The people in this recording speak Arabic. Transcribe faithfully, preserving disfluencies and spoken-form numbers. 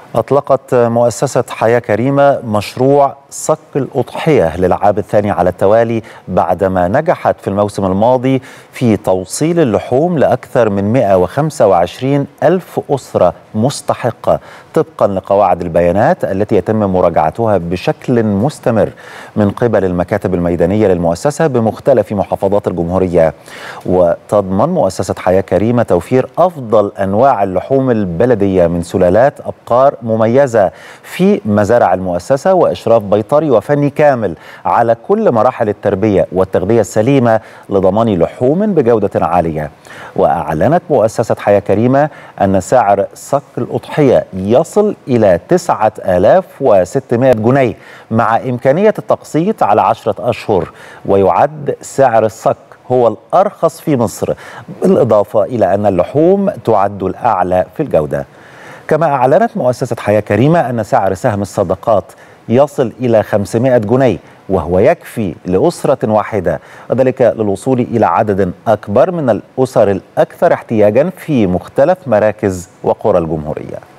أطلقت مؤسسة حياة كريمة مشروع صك الأضحية للعام الثاني على التوالي بعدما نجحت في الموسم الماضي في توصيل اللحوم لأكثر من مئة وخمسة وعشرين ألف أسرة مستحقة طبقا لقواعد البيانات التي يتم مراجعتها بشكل مستمر من قبل المكاتب الميدانية للمؤسسة بمختلف محافظات الجمهورية. وتضمن مؤسسة حياة كريمة توفير أفضل أنواع اللحوم البلدية من سلالات أبقار مميزة في مزارع المؤسسة وإشراف بيطري وفني كامل على كل مراحل التربية والتغذية السليمة لضمان لحوم بجودة عالية. وأعلنت مؤسسة حياة كريمة أن سعر صك الأضحية يصل إلى تسعة آلاف وستمائة جنيه مع إمكانية التقسيط على عشرة أشهر، ويعد سعر الصك هو الأرخص في مصر، بالإضافة إلى أن اللحوم تعد الأعلى في الجودة. كما أعلنت مؤسسة حياة كريمة أن سعر سهم الصدقات يصل إلى خمسمائة جنيه وهو يكفي لأسرة واحدة، وذلك للوصول إلى عدد أكبر من الأسر الأكثر احتياجا في مختلف مراكز وقرى الجمهورية.